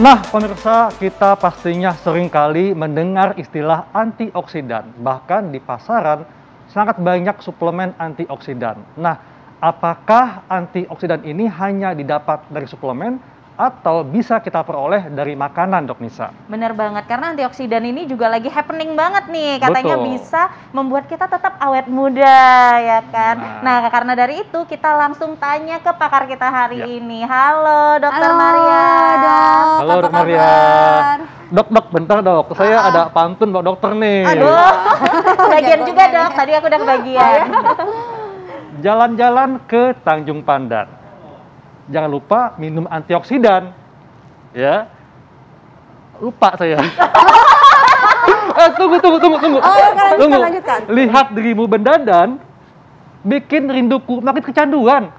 Nah, pemirsa, kita pastinya sering kali mendengar istilah antioksidan. Bahkan di pasaran sangat banyak suplemen antioksidan. Nah, apakah antioksidan ini hanya didapat dari suplemen atau bisa kita peroleh dari makanan, Dok Nisa? Bener banget, karena antioksidan ini juga lagi happening banget nih. Katanya Betul. bisa membuat kita tetap awet muda, ya kan? Nah, karena dari itu kita langsung tanya ke pakar kita hari ini. Halo, Dokter Maria. Dok. Halo, Apa Dok Maria. kabar? Dok, bentar dok. Saya ada pantun buat dokter nih. Aduh, bagian juga dok. Tadi aku udah kebagian. Jalan-jalan ke Tanjung Pandan. Jangan lupa minum antioksidan. Ya. Lupa saya. Tunggu. Lanjutkan. Lihat dirimu berdandan, bikin rinduku makin kecanduan.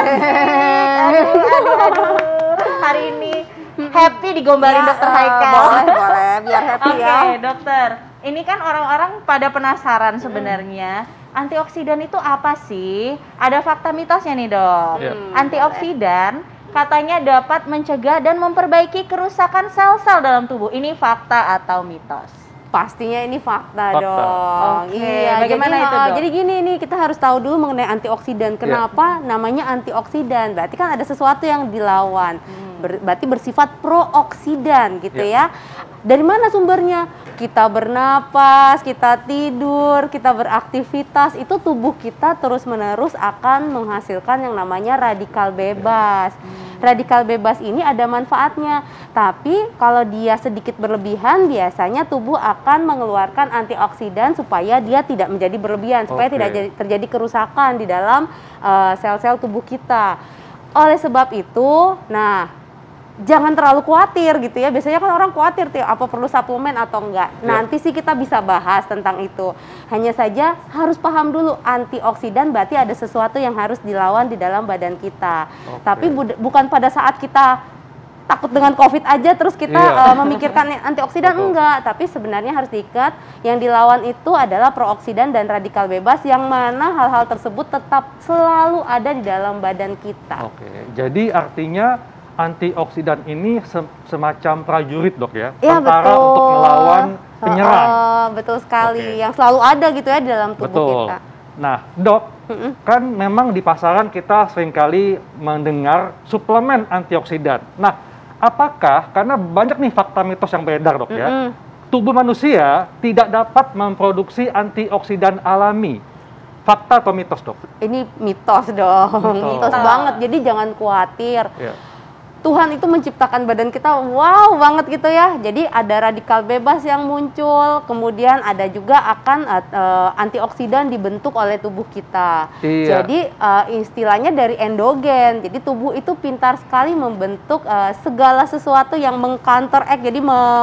Aduh. Hari ini happy digombalin Dokter Haikal. Boleh, biar happy ya. Oke, dokter. Ini kan orang-orang pada penasaran sebenarnya. Antioksidan itu apa sih? Ada fakta mitosnya nih, Dok. Antioksidan katanya dapat mencegah dan memperbaiki kerusakan sel-sel dalam tubuh. Ini fakta atau mitos? Pastinya ini fakta dong. Oke, Iya, bagaimana itu, Dok? Jadi gini nih, kita harus tahu dulu mengenai antioksidan. Kenapa namanya antioksidan? Berarti kan ada sesuatu yang dilawan. Berarti bersifat prooksidan gitu ya. Dari mana sumbernya? Kita bernapas, kita tidur, kita beraktivitas, itu tubuh kita terus-menerus akan menghasilkan yang namanya radikal bebas. Radikal bebas ini ada manfaatnya, tapi kalau dia sedikit berlebihan, biasanya tubuh akan mengeluarkan antioksidan supaya dia tidak menjadi berlebihan, supaya tidak terjadi kerusakan di dalam sel-sel tubuh kita. Oleh sebab itu, jangan terlalu khawatir gitu ya. Biasanya kan orang khawatir tuh apa perlu suplemen atau enggak. Nanti sih kita bisa bahas tentang itu. Hanya saja harus paham dulu antioksidan berarti ada sesuatu yang harus dilawan di dalam badan kita. Tapi bukan pada saat kita takut dengan COVID aja terus kita memikirkan antioksidan enggak. Tapi sebenarnya harus diikat. Yang dilawan itu adalah prooksidan dan radikal bebas yang mana hal-hal tersebut tetap selalu ada di dalam badan kita. Jadi artinya antioksidan ini semacam prajurit dok ya? Tentara untuk melawan penyerang. Betul sekali, yang selalu ada gitu ya di dalam tubuh kita. Nah dok, kan memang di pasaran kita seringkali mendengar suplemen antioksidan. Nah, apakah karena banyak nih fakta mitos yang beredar dok ya, tubuh manusia tidak dapat memproduksi antioksidan alami. Fakta atau mitos dok? Ini mitos dong, mitos banget. Jadi jangan khawatir. Tuhan itu menciptakan badan kita wow banget gitu ya. Jadi ada radikal bebas yang muncul, kemudian ada juga akan antioksidan dibentuk oleh tubuh kita. Jadi istilahnya dari endogen. Jadi tubuh itu pintar sekali membentuk segala sesuatu yang meng-counteract. Jadi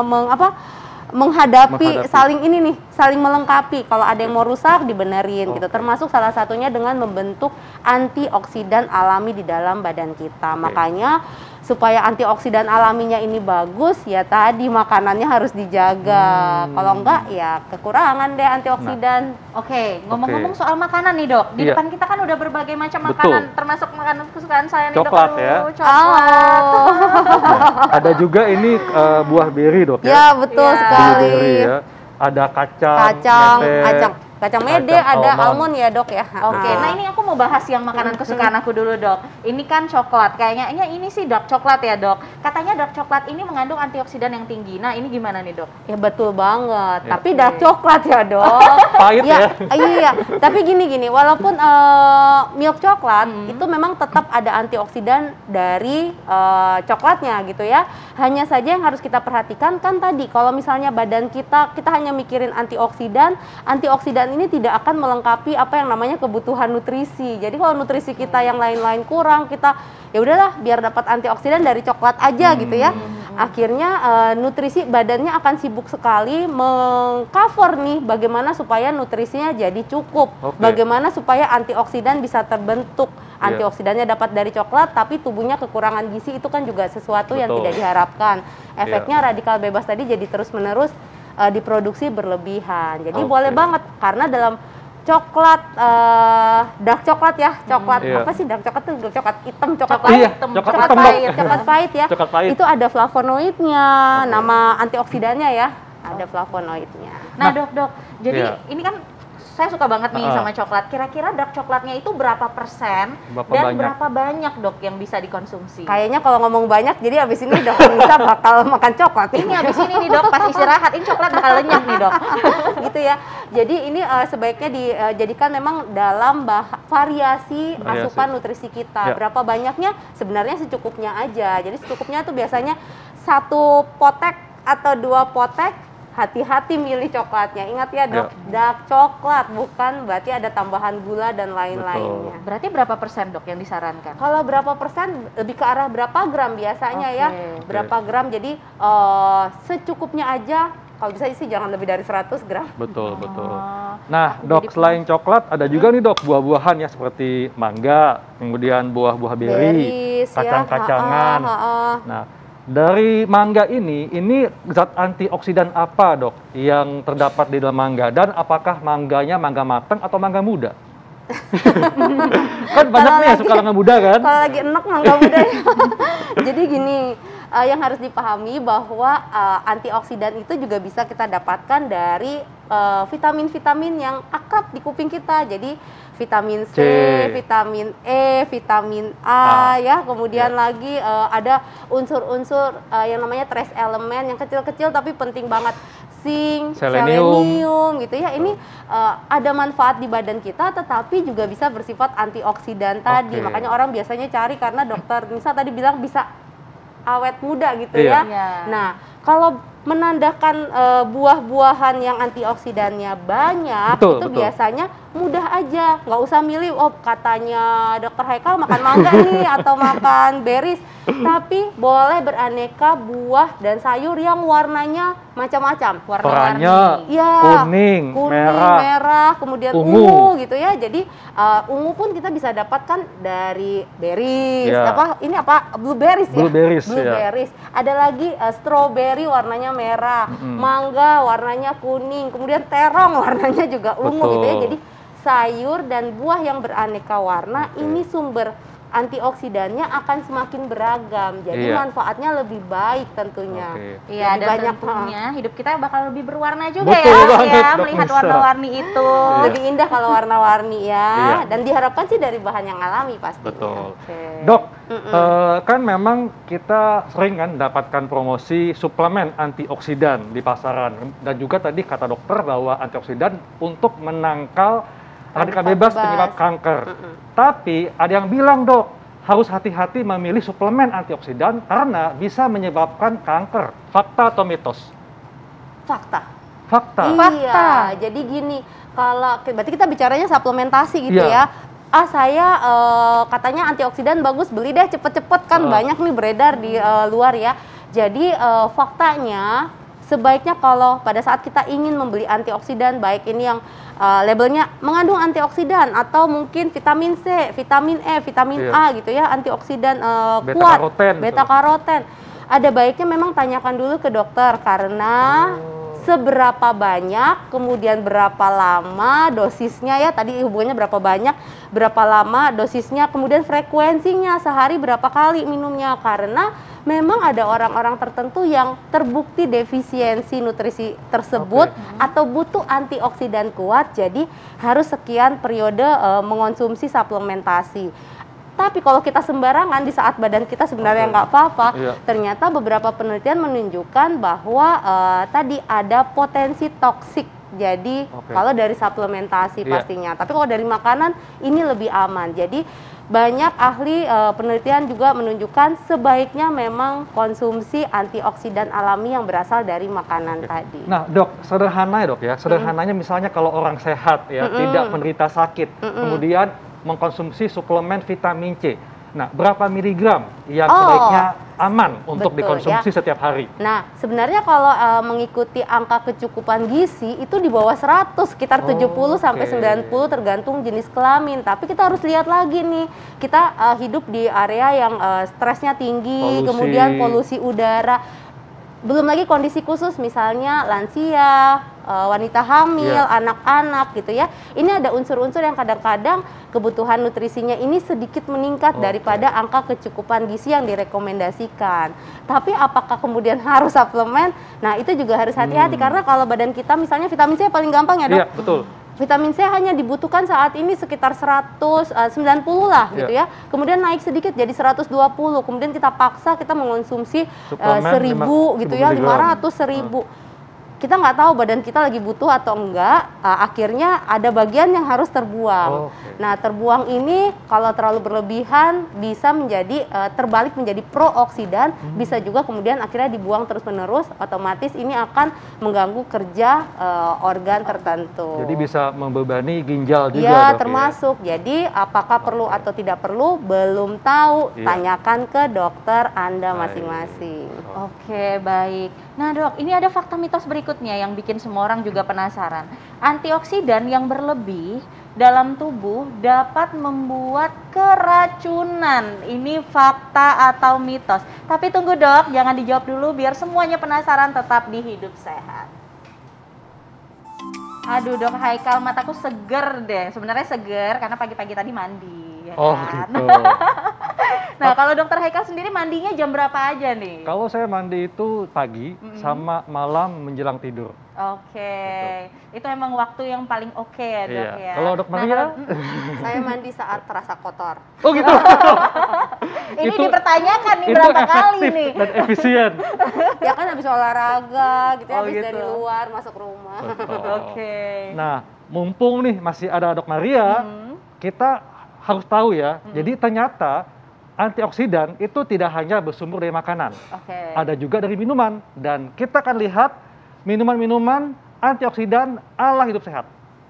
menghadapi saling ini nih, saling melengkapi. Kalau ada yang mau rusak dibenerin gitu. Termasuk salah satunya dengan membentuk antioksidan alami di dalam badan kita. Makanya supaya antioksidan alaminya ini bagus, ya tadi makanannya harus dijaga. Kalau enggak, ya kekurangan deh antioksidan. Ngomong-ngomong soal makanan nih dok, di depan kita kan udah berbagai macam makanan, termasuk makanan kesukaan saya nih coklat dok. Ya? Coklat. Ada juga ini buah beri dok ya? Ya betul sekali. Beri, ya. Ada kacang mede, ada almond ya dok ya. Nah ini aku mau bahas yang makanan kesukaan aku dulu dok. Ini kan coklat, kayaknya ini sih dark coklat ya dok. Katanya dark coklat ini mengandung antioksidan yang tinggi. Nah ini gimana nih dok? Ya betul banget. Tapi dark coklat ya dok. Pahit ya? Iya. Tapi gini, walaupun milk coklat itu memang tetap ada antioksidan dari coklatnya gitu ya. Hanya saja yang harus kita perhatikan kan tadi kalau misalnya badan kita hanya mikirin antioksidan ini tidak akan melengkapi apa yang namanya kebutuhan nutrisi. Jadi kalau nutrisi kita yang lain-lain kurang, kita ya udahlah biar dapat antioksidan dari coklat aja gitu ya. Akhirnya nutrisi badannya akan sibuk sekali mengcover nih bagaimana supaya nutrisinya jadi cukup. Bagaimana supaya antioksidan bisa terbentuk. Antioksidannya dapat dari coklat tapi tubuhnya kekurangan gizi, itu kan juga sesuatu yang tidak diharapkan. Efeknya radikal bebas tadi jadi terus-menerus diproduksi berlebihan. Jadi boleh banget karena dalam coklat, dark coklat ya, coklat apa sih dark coklat tuh? Coklat hitam, coklat pahit, coklat pahit, coklat pahit ya. Coklat pahit. Itu ada flavonoidnya, nama antioksidannya ya, ada flavonoidnya. Nah dok, jadi ini kan saya suka banget nih sama coklat. Kira-kira dark coklatnya itu berapa persen berapa banyak dok yang bisa dikonsumsi? Kayaknya kalau ngomong banyak, jadi abis ini dokter Nisa bakal makan coklat. Ini abis ini nih dok, pas istirahat ini coklat bakal lenyap nih dok. Gitu ya. Jadi ini sebaiknya dijadikan memang dalam variasi asupan nutrisi kita. Berapa banyaknya? Sebenarnya secukupnya aja. Jadi secukupnya tuh biasanya 1 potek atau 2 potek. Hati-hati milih coklatnya. Ingat ya dok, dark coklat, bukan berarti ada tambahan gula dan lain-lainnya. Berarti berapa persen dok yang disarankan? Kalau berapa persen lebih ke arah berapa gram biasanya ya. Berapa gram, jadi secukupnya aja. Kalau bisa sih jangan lebih dari 100 gram. Betul. Nah dok, selain coklat ada juga nih dok buah-buahan ya seperti mangga, kemudian buah-buah beri, kacang-kacangan. Nah, dari mangga ini zat antioksidan apa dok yang terdapat di dalam mangga, dan apakah mangganya mangga matang atau mangga muda? Kan banyak nih yang suka mangga muda kan? Kalau lagi enak mangga muda. Jadi gini, yang harus dipahami bahwa antioksidan itu juga bisa kita dapatkan dari vitamin-vitamin yang akrab di kuping kita. Jadi vitamin C, vitamin E, vitamin A ya, kemudian lagi ada unsur-unsur yang namanya trace element yang kecil-kecil tapi penting banget, zinc, selenium gitu ya. Ini ada manfaat di badan kita, tetapi juga bisa bersifat antioksidan tadi. Makanya orang biasanya cari, karena dokter Nisa tadi bilang bisa awet muda gitu ya. Nah, kalau menandakan buah-buahan yang antioksidannya banyak, itu biasanya mudah aja, nggak usah milih, oh katanya dokter Haikal makan mangga nih atau makan berries, tapi boleh beraneka buah dan sayur yang warnanya macam-macam. Warna-warni, kuning, merah, kemudian ungu gitu ya. Jadi ungu pun kita bisa dapatkan dari berries, blueberries ya. Blueberries. Ada lagi strawberry warnanya merah, mangga warnanya kuning, kemudian terong warnanya juga ungu gitu ya. Jadi sayur dan buah yang beraneka warna ini sumber antioksidannya akan semakin beragam, jadi manfaatnya lebih baik tentunya. Iya, dan banyak tentunya hidup kita bakal lebih berwarna juga ya, melihat warna-warni itu. Lebih indah kalau warna-warni ya, dan diharapkan sih dari bahan yang alami pastinya. Betul. Dok, kan memang kita sering kan dapatkan promosi suplemen antioksidan di pasaran, dan juga tadi kata dokter bahwa antioksidan untuk menangkal radikal bebas penyebab kanker. Tapi ada yang bilang dok, harus hati-hati memilih suplemen antioksidan karena bisa menyebabkan kanker. Fakta atau mitos? Fakta. Fakta. Jadi gini, kalau berarti kita bicaranya suplementasi gitu ya. Saya katanya antioksidan bagus, beli deh cepet-cepet kan banyak nih beredar di luar ya. Jadi faktanya sebaiknya kalau pada saat kita ingin membeli antioksidan, baik ini yang labelnya mengandung antioksidan atau mungkin vitamin C, vitamin E, vitamin A gitu ya, antioksidan kuat, beta karoten. Ada baiknya memang tanyakan dulu ke dokter, karena seberapa banyak, kemudian berapa lama dosisnya ya, tadi hubungannya berapa banyak, berapa lama dosisnya, kemudian frekuensinya, sehari berapa kali minumnya, karena memang ada orang-orang tertentu yang terbukti defisiensi nutrisi tersebut atau butuh antioksidan kuat, jadi harus sekian periode mengonsumsi suplementasi. Tapi kalau kita sembarangan di saat badan kita sebenarnya nggak apa-apa, ternyata beberapa penelitian menunjukkan bahwa tadi ada potensi toksik. Jadi kalau dari suplementasi pastinya, tapi kalau dari makanan ini lebih aman. Jadi banyak ahli penelitian juga menunjukkan sebaiknya memang konsumsi antioksidan alami yang berasal dari makanan tadi. Nah dok, sederhana ya dok ya, sederhananya misalnya kalau orang sehat ya, tidak menderita sakit, kemudian mengkonsumsi suplemen vitamin C. Nah, berapa miligram yang sebaiknya aman untuk dikonsumsi setiap hari? Nah, sebenarnya kalau mengikuti angka kecukupan gizi itu di bawah 100, sekitar 70 sampai 90 tergantung jenis kelamin. Tapi kita harus lihat lagi nih, kita hidup di area yang stresnya tinggi, kemudian polusi udara. Belum lagi kondisi khusus misalnya lansia, wanita hamil, anak-anak gitu ya. Ini ada unsur-unsur yang kadang-kadang kebutuhan nutrisinya ini sedikit meningkat daripada angka kecukupan gizi yang direkomendasikan. Tapi apakah kemudian harus suplemen? Nah, itu juga harus hati-hati karena kalau badan kita misalnya vitamin C paling gampang ya, Dok. Iya, betul. Vitamin C hanya dibutuhkan saat ini sekitar 190 lah gitu ya. Kemudian naik sedikit jadi 120. Kemudian kita paksa kita mengonsumsi 1000 gitu ya, 500, 1000. Kita nggak tahu badan kita lagi butuh atau enggak, akhirnya ada bagian yang harus terbuang. Nah, terbuang ini kalau terlalu berlebihan bisa menjadi terbalik menjadi prooksidan, bisa juga kemudian akhirnya dibuang terus-menerus, otomatis ini akan mengganggu kerja organ tertentu. Jadi bisa membebani ginjal juga, ya, Dok, termasuk. Jadi apakah perlu atau tidak perlu belum tahu, tanyakan ke dokter Anda masing-masing. Oke, baik. Nah, Dok, ini ada fakta mitos berikutnya yang bikin semua orang juga penasaran. Antioksidan yang berlebih dalam tubuh dapat membuat keracunan. Ini fakta atau mitos? Tapi tunggu, Dok, jangan dijawab dulu biar semuanya penasaran, tetap di Hidup Sehat. Aduh, Dok Haikal, mataku seger deh. Sebenarnya seger karena pagi-pagi tadi mandi. Ya kan? Gitu. Nah, kalau Dokter Haikal sendiri mandinya jam berapa aja nih? Kalau saya mandi itu pagi sama malam menjelang tidur. Oke, itu emang waktu yang paling oke ya, Dok ya. Kalau Dok Maria? Saya mandi saat terasa kotor. Oh gitu. Ini dipertanyakan nih berapa kali nih. Dan efisien. Ya kan habis olahraga gitu ya, habis gitu. dari luar masuk rumah. Oke. Nah, mumpung nih masih ada Dok Maria, kita harus tahu ya. Jadi ternyata antioksidan itu tidak hanya bersumber dari makanan. Ada juga dari minuman. Dan kita akan lihat minuman-minuman antioksidan ala Hidup Sehat.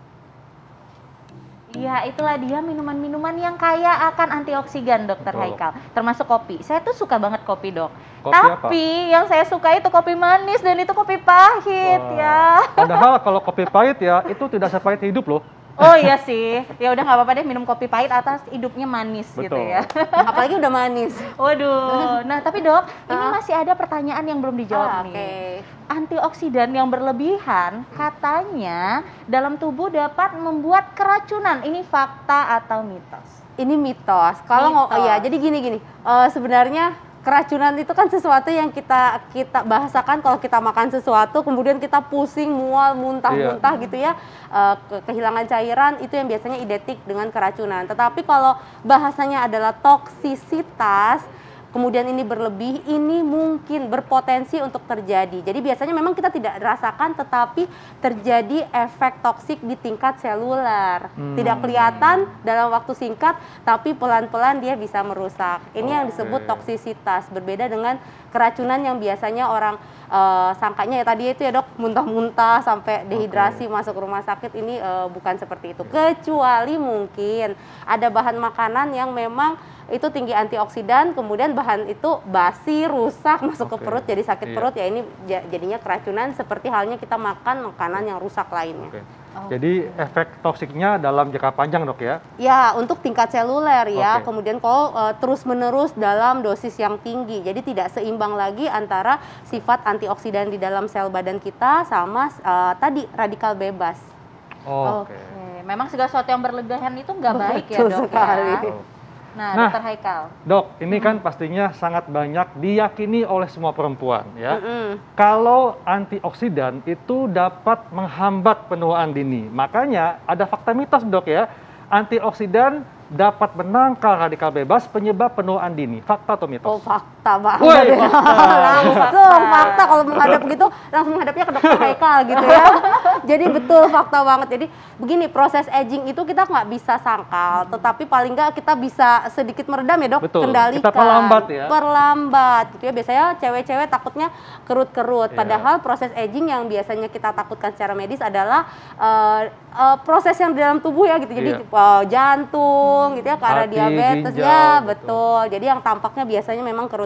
Iya, itulah dia minuman-minuman yang kaya akan antioksidan, Dokter Haikal. Termasuk kopi. Saya tuh suka banget kopi, Dok. Tapi yang saya suka itu kopi manis dan itu kopi pahit ya. Padahal kalau kopi pahit ya, itu tidak sepahit hidup loh. Oh iya sih, ya udah nggak apa-apa deh minum kopi pahit atas hidupnya manis. Gitu ya. Apalagi udah manis. Waduh, nah tapi Dok, ini masih ada pertanyaan yang belum dijawab nih. Antioksidan yang berlebihan katanya dalam tubuh dapat membuat keracunan. Ini fakta atau mitos? Ini mitos. Kalau ya jadi gini, sebenarnya keracunan itu kan sesuatu yang kita bahasakan kalau kita makan sesuatu kemudian kita pusing, mual, muntah-muntah gitu ya, kehilangan cairan, itu yang biasanya identik dengan keracunan. Tetapi kalau bahasanya adalah toksisitas, kemudian ini berlebih, ini mungkin berpotensi untuk terjadi. Jadi biasanya memang kita tidak rasakan, tetapi terjadi efek toksik di tingkat seluler. Tidak kelihatan dalam waktu singkat, tapi pelan-pelan dia bisa merusak. Ini yang disebut toksisitas, berbeda dengan keracunan yang biasanya orang sangkanya ya tadi itu ya Dok, muntah-muntah sampai dehidrasi masuk rumah sakit. Ini bukan seperti itu. Kecuali mungkin ada bahan makanan yang memang itu tinggi antioksidan, kemudian bahan itu basi, rusak, masuk ke perut, jadi sakit perut, ya ini jadinya keracunan seperti halnya kita makan makanan yang rusak lainnya. Jadi efek toksiknya dalam jangka panjang Dok ya? Ya, untuk tingkat seluler ya, kemudian kalau terus-menerus dalam dosis yang tinggi, jadi tidak seimbang lagi antara sifat antioksidan di dalam sel badan kita sama tadi radikal bebas. Memang segala sesuatu yang berlebihan itu nggak baik ya Dok sekali. Ya? Nah, Dokter Haikal. Dok, ini kan pastinya sangat banyak diyakini oleh semua perempuan ya. Kalau antioksidan itu dapat menghambat penuaan dini. Makanya ada fakta mitos Dok ya. Antioksidan dapat menangkal radikal bebas penyebab penuaan dini. Fakta atau mitos? Oh, fakta banget. Langsung fakta, kalau menghadap begitu langsung menghadapnya ke Dokter Haikal gitu ya. Jadi betul, fakta banget. Jadi begini, proses aging itu kita nggak bisa sangkal, tetapi paling nggak kita bisa sedikit meredam ya Dok, kendalikan. Kita perlambat ya. Perlambat gitu ya. Biasanya cewek-cewek takutnya kerut-kerut. Padahal proses aging yang biasanya kita takutkan secara medis adalah proses yang di dalam tubuh ya gitu. Jadi jantung gitu ya, karena diabetes ya, betul. Jadi yang tampaknya biasanya memang kerut-kerut.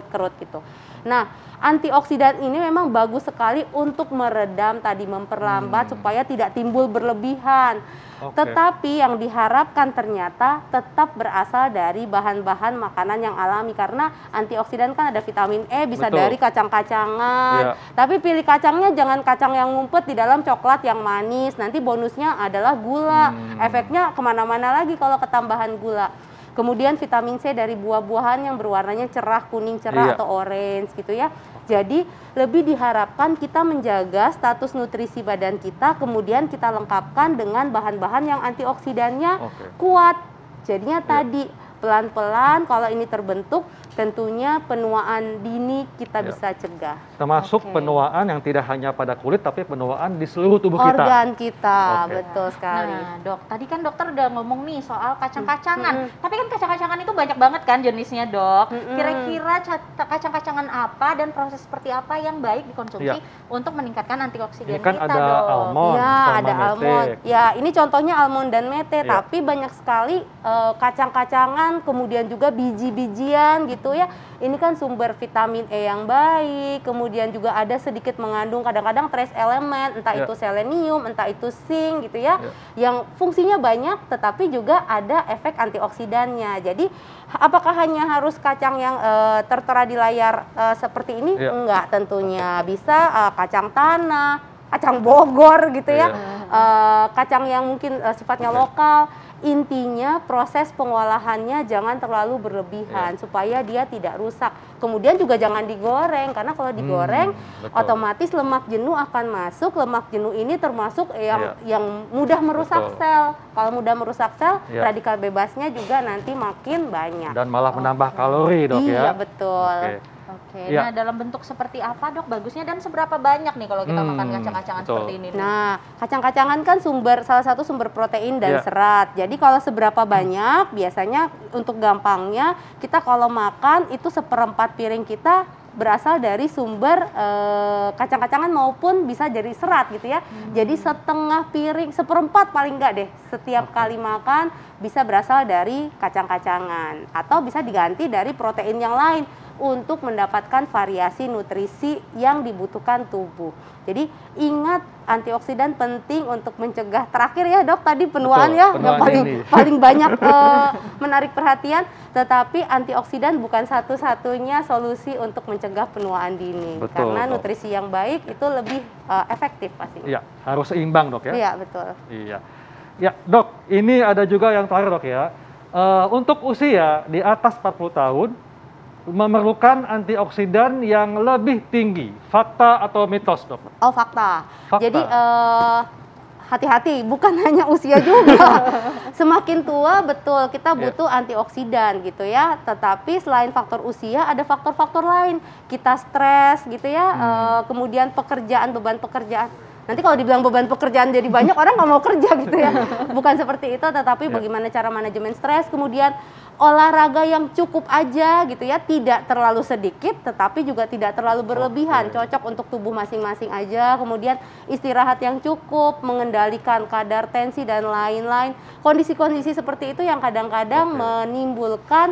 kerut-kerut gitu. Nah, antioksidan ini memang bagus sekali untuk meredam tadi, memperlambat supaya tidak timbul berlebihan. Tetapi yang diharapkan ternyata tetap berasal dari bahan-bahan makanan yang alami, karena antioksidan kan ada vitamin E, bisa dari kacang-kacangan. Tapi pilih kacangnya jangan kacang yang ngumpet di dalam coklat yang manis, nanti bonusnya adalah gula. Efeknya kemana-mana lagi kalau ketambahan gula. Kemudian vitamin C dari buah-buahan yang berwarnanya cerah, kuning cerah atau orange gitu ya. Jadi lebih diharapkan kita menjaga status nutrisi badan kita, kemudian kita lengkapkan dengan bahan-bahan yang antioksidannya kuat. Jadinya tadi pelan-pelan kalau ini terbentuk, tentunya penuaan dini kita bisa cegah. Termasuk penuaan yang tidak hanya pada kulit, tapi penuaan di seluruh tubuh kita. Organ kita, betul sekali. Nah dok, tadi kan dokter udah ngomong nih soal kacang-kacangan. Tapi kan kacang-kacangan itu banyak banget kan jenisnya dok. Kira-kira kacang-kacangan apa dan proses seperti apa yang baik dikonsumsi untuk meningkatkan antioksidan ini kan kita ada dok? almond, Ya, ada mete. almond. Ya, ini contohnya almond dan mete, tapi banyak sekali kacang-kacangan, kemudian juga biji-bijian gitu ya. Ini kan sumber vitamin E yang baik, kemudian juga ada sedikit mengandung kadang-kadang trace elemen, entah itu selenium, entah itu zinc gitu ya, yang fungsinya banyak tetapi juga ada efek antioksidannya. Jadi apakah hanya harus kacang yang tertera di layar seperti ini? Enggak, tentunya bisa kacang tanah, kacang Bogor gitu ya, kacang yang mungkin sifatnya lokal. Intinya proses pengolahannya jangan terlalu berlebihan supaya dia tidak rusak. Kemudian juga jangan digoreng, karena kalau digoreng otomatis lemak jenuh akan masuk. Lemak jenuh ini termasuk yang mudah merusak sel. Kalau mudah merusak sel, radikal bebasnya juga nanti makin banyak. Dan malah menambah kalori dok ya. Iya betul. Nah dalam bentuk seperti apa dok bagusnya dan seberapa banyak nih kalau kita makan kacang-kacangan seperti ini? Nah, kacang-kacangan kan salah satu sumber protein dan serat. Jadi kalau seberapa banyak, biasanya untuk gampangnya kita kalau makan itu 1/4 piring kita berasal dari sumber kacang-kacangan maupun bisa jadi serat gitu ya. Jadi setengah piring, 1/4 paling enggak deh, setiap kali makan bisa berasal dari kacang-kacangan atau bisa diganti dari protein yang lain untuk mendapatkan variasi nutrisi yang dibutuhkan tubuh. Jadi ingat, antioksidan penting untuk mencegah, terakhir ya dok, tadi penuaan yang paling banyak menarik perhatian, tetapi antioksidan bukan satu-satunya solusi untuk mencegah penuaan dini. Karena nutrisi yang baik itu lebih efektif pastinya. Iya, harus seimbang dok ya. Iya, betul. Iya. Ya dok, ini ada juga yang terakhir dok ya. Untuk usia di atas 40 tahun, memerlukan antioksidan yang lebih tinggi, fakta atau mitos dok? Oh fakta. Jadi hati-hati, bukan hanya usia juga. Semakin tua betul kita butuh antioksidan gitu ya. Tetapi selain faktor usia ada faktor-faktor lain. Kita stres gitu ya, kemudian beban pekerjaan. Nanti kalau dibilang beban pekerjaan jadi banyak, orang nggak mau kerja gitu ya. Bukan seperti itu, tetapi bagaimana cara manajemen stres, kemudian olahraga yang cukup aja gitu ya, tidak terlalu sedikit, tetapi juga tidak terlalu berlebihan, cocok untuk tubuh masing-masing aja. Kemudian istirahat yang cukup, mengendalikan kadar tensi dan lain-lain. Kondisi-kondisi seperti itu yang kadang-kadang menimbulkan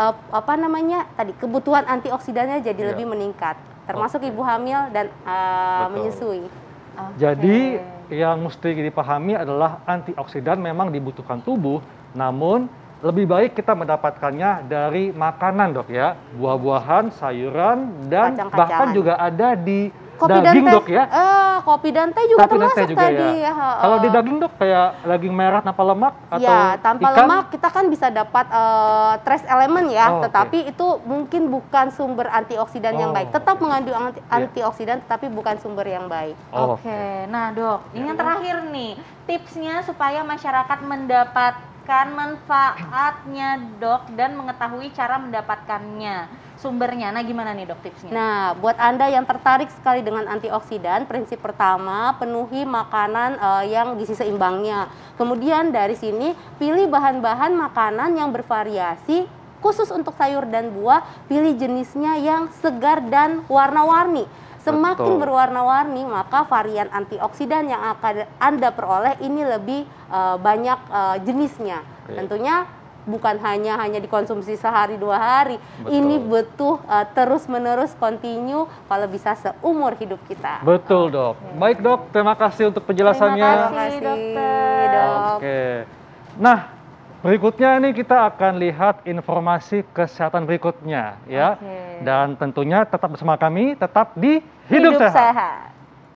kebutuhan antioksidannya jadi lebih meningkat, termasuk ibu hamil dan menyusui. Jadi yang mesti dipahami adalah antioksidan memang dibutuhkan tubuh, namun lebih baik kita mendapatkannya dari makanan dok ya, buah-buahan, sayuran, dan bahkan juga ada di daging dok ya. Kopi dan teh juga termasuk juga tadi ya. Kalau di daging dok kayak daging merah tanpa lemak atau ya, tanpa ikan? lemak kita kan bisa dapat trace elemen ya, tetapi itu mungkin bukan sumber antioksidan yang baik. Tetap mengandung antioksidan tetapi bukan sumber yang baik. Nah dok, ini yang terakhir nih, tipsnya supaya masyarakat mendapatkan manfaatnya dok dan mengetahui cara mendapatkannya, sumbernya. Nah gimana nih dok tipsnya? Nah buat Anda yang tertarik sekali dengan antioksidan, prinsip pertama penuhi makanan yang gizi seimbangnya. Kemudian dari sini pilih bahan-bahan makanan yang bervariasi, khusus untuk sayur dan buah, pilih jenisnya yang segar dan warna-warni. Semakin berwarna-warni, maka varian antioksidan yang akan Anda peroleh ini lebih banyak jenisnya. Tentunya bukan hanya dikonsumsi sehari 2 hari. Betul. Ini butuh terus-menerus continue kalau bisa seumur hidup kita. Betul, Dok. Baik, Dok. Terima kasih untuk penjelasannya. Terima kasih, dokter. Dok. Oke. Nah, berikutnya nih kita akan lihat informasi kesehatan berikutnya ya. Oke. Dan tentunya tetap bersama kami, tetap di Hidup Sehat. Sehat.